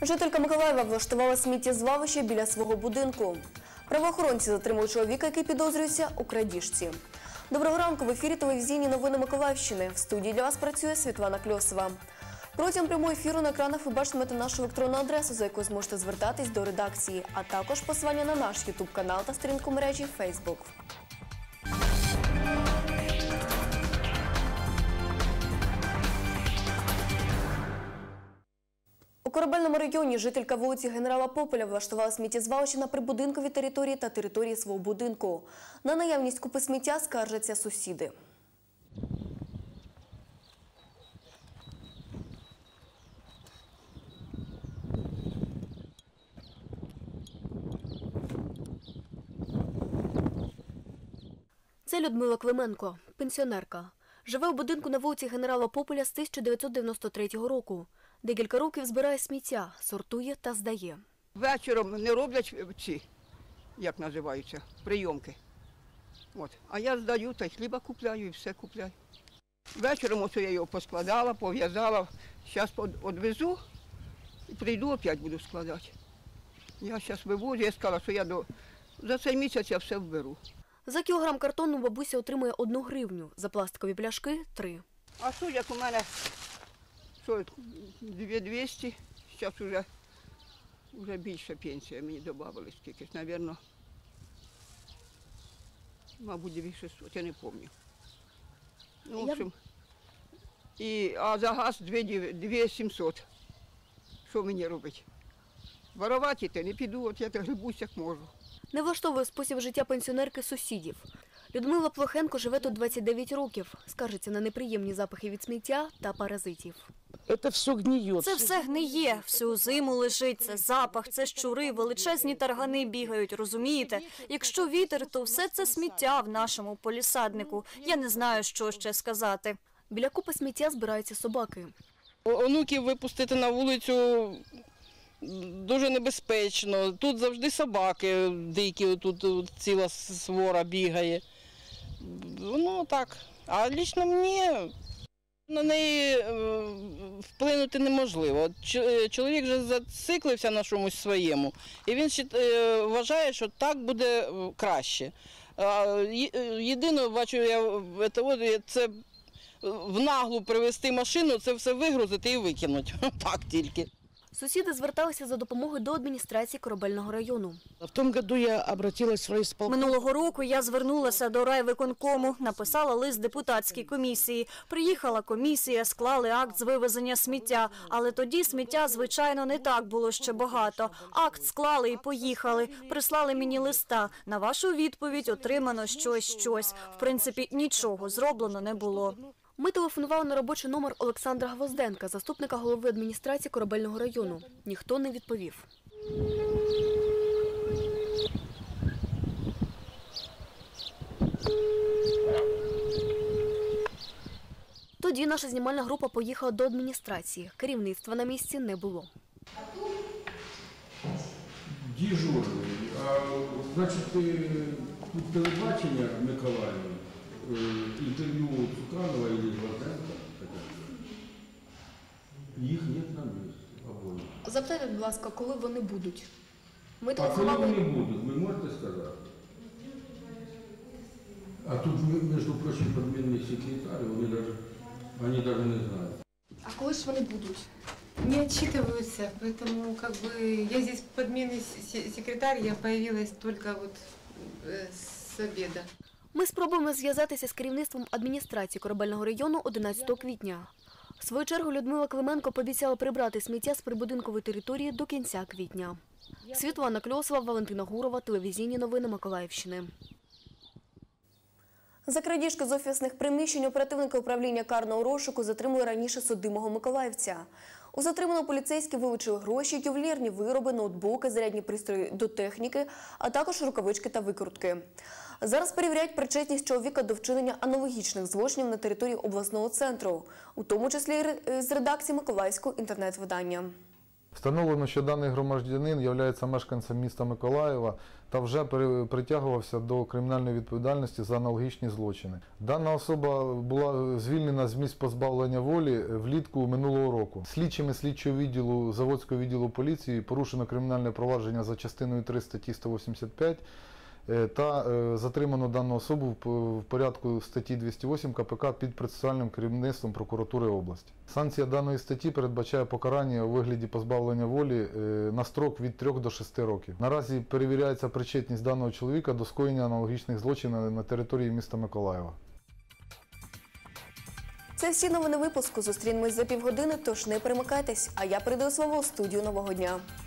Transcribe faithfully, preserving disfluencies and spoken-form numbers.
Жителька Миколаєва влаштувала сміттєзвалище біля свого будинку. Правоохоронці затримують чоловіка, який підозрюється у крадіжці. Доброго ранку, в ефірі телевізійні новини Миколаївщини. В студії для вас працює Світлана Кльосова. Протягом прямого ефіру на екранах ви бачитимете нашу електронну адресу, за якою зможете звертатись до редакції, а також посилання на наш ютуб-канал та сторінку мережі Фейсбук. У Корабельному районі жителька вулиці Генерала Пополя влаштувала сміттєзвалище на прибудинковій території та території свого будинку. На наявність купи сміття скаржаться сусіди. Це Людмила Клименко, пенсіонерка. Живе у будинку на вулиці Генерала Пополя з тисяча дев'ятсот дев'яносто третього року. Декілька років збирає сміття, сортує та здає. Вечором не роблять ці, як називаються, прийомки. От. А я здаю, та й хліба купляю, і все купляю. Вечором ось я його поскладала, пов'язала, зараз відвезу і прийду, опять буду складати. Я зараз вивозю, я сказала, що я до... за цей місяць я все вберу. За кілограм картону бабуся отримує одну гривню, за пластикові пляшки – три. А що, як у мене, що, дві двісті, зараз вже, вже більше пенсія мені додали, скільки, мабуть, мабуть, дві шістсот, я не пам'ятаю. Ну, в общем, і, а за газ дві сімсот. Що мені робити? Воровати те не піду, от я грибусь як можу. Не влаштовує спосіб життя пенсіонерки сусідів. Людмила Плохенко живе тут двадцять дев'ять років. Скаржиться на неприємні запахи від сміття та паразитів. Це все гниє. Це все гниє, всю зиму лежить, це запах, це щури, величезні таргани бігають, розумієте? Якщо вітер, то все це сміття в нашому полісаднику. Я не знаю, що ще сказати. Біля купи сміття збираються собаки. Онуків випустити на вулицю дуже небезпечно. Тут завжди собаки дикі, тут ціла свора бігає. Ну так, а лично мені на неї вплинути неможливо. Чоловік вже зациклився на чомусь своєму, і він вважає, що так буде краще. Єдине, бачу, я це в наглу привезти машину, це все вигрузити і викинути. Так тільки. Сусіди зверталися за допомогою до адміністрації Корабельного району. В тому році я обратилась в райисполком. Минулого року я звернулася до райвиконкому, написала лист депутатській комісії. Приїхала комісія, склали акт з вивезення сміття. Але тоді сміття, звичайно, не так було ще багато. Акт склали і поїхали. Прислали мені листа. На вашу відповідь отримано щось-щось. В принципі, нічого зроблено не було. Ми телефонували на робочий номер Олександра Гвозденка, заступника голови адміністрації Корабельного району. Ніхто не відповів. Тоді наша знімальна група поїхала до адміністрації. Керівництва на місці не було. Дежурний. А, значить, тут телебачення в Миколаєві, інтерв'ю Цуканова і Гвозденка. Їх нет на місці обоє. Запитайте, будь ласка, коли вони будуть? Ми А коли вони будуть, ви можете сказати? А тут, між прочим, подмінний секретар, вони навіть, вони навіть не знають. А коли ж вони будуть? Не отчитываются, поэтому как бы я здесь подменный секретарь, я появилась только вот э, с обеда. Ми спробуємо зв'язатися з керівництвом адміністрації Корабельного району одинадцятого квітня. В свою чергу Людмила Клименко пообіцяла прибрати сміття з прибудинкової території до кінця квітня. Світлана Кльосова, Валентина Гурова, телевізійні новини Миколаївщини. За крадіжки з офісних приміщень оперативники управління карного розшуку затримали раніше судимого миколаївця. У затриманого поліцейські вилучили гроші, ювелірні вироби, ноутбуки, зарядні пристрої до техніки, а також рукавички та викрутки. Зараз перевіряють причетність чоловіка до вчинення аналогічних злочинів на території обласного центру, у тому числі з редакції Миколаївського інтернет-видання. Встановлено, що даний громадянин є мешканцем міста Миколаєва та вже при- притягувався до кримінальної відповідальності за аналогічні злочини. Дана особа була звільнена з місць позбавлення волі влітку минулого року. Слідчими слідчого відділу Заводського відділу поліції порушено кримінальне провадження за частиною три статті сто вісімдесят п'ять е, та е, затримано дану особу в п- в порядку статті двісті вісім ка пе ка під процесуальним керівництвом прокуратури області. Санкція даної статті передбачає покарання у вигляді позбавлення волі е, на строк від трьох до шести років. Наразі перевіряється причетність даного чоловіка до скоєння аналогічних злочинів на території міста Миколаєва. Це всі новини випуску. Зустрінемось за півгодини, тож не перемикайтесь. А я передаю слово у студію «Нового дня».